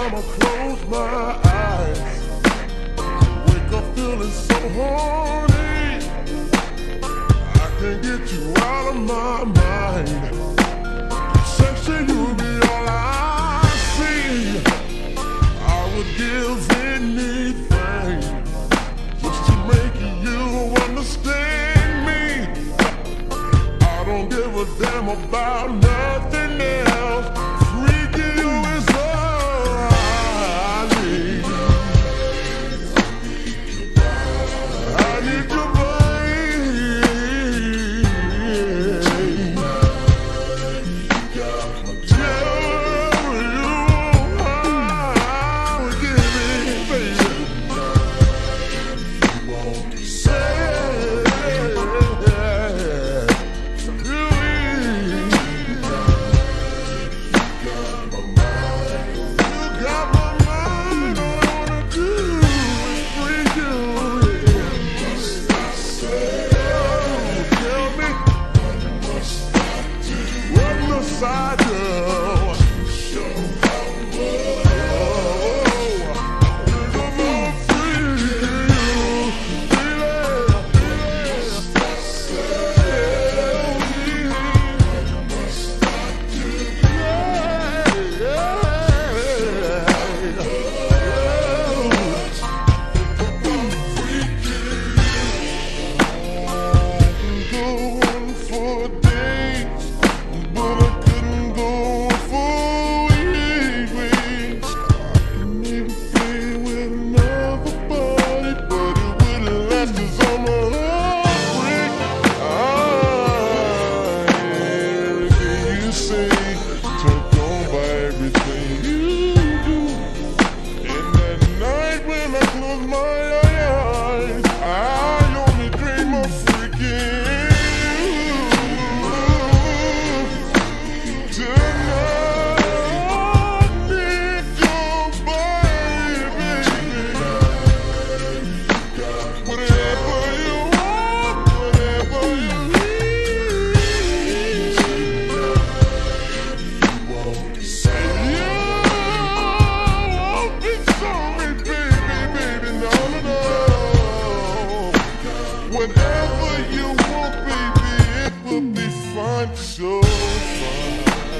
time I close my eyes, wake up feeling so horny. I can't get you out of my mind. Sexy, you be all I see. I would give anything just to make you understand me. I don't give a damn about nothing else. Freaking you is all I need. I need your I do. Whatever you want, baby, it will be fun, so fun.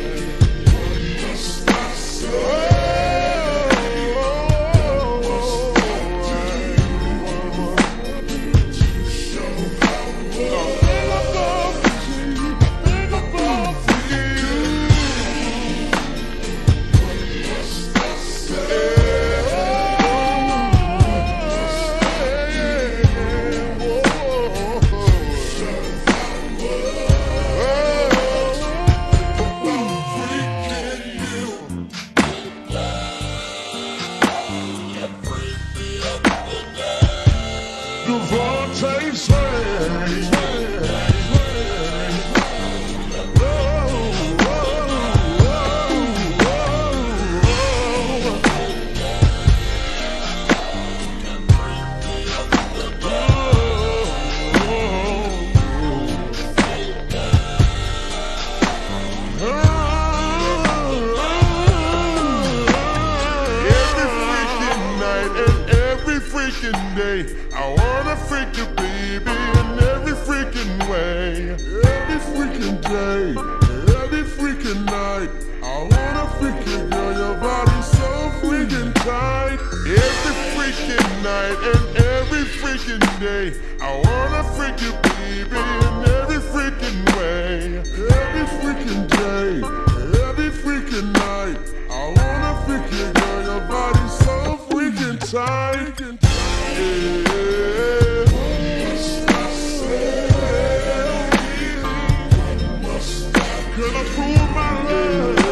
Day. I wanna freak you, baby, in every freaking way. Every freaking day, every freaking night. I wanna freak you, girl, your body's so freaking tight. Every freaking night and every freaking day. I wanna freak you, baby, in every freaking way. Every freaking day, every freaking night. I wanna freak you, girl, your body's so freaking tight. Can I prove my love?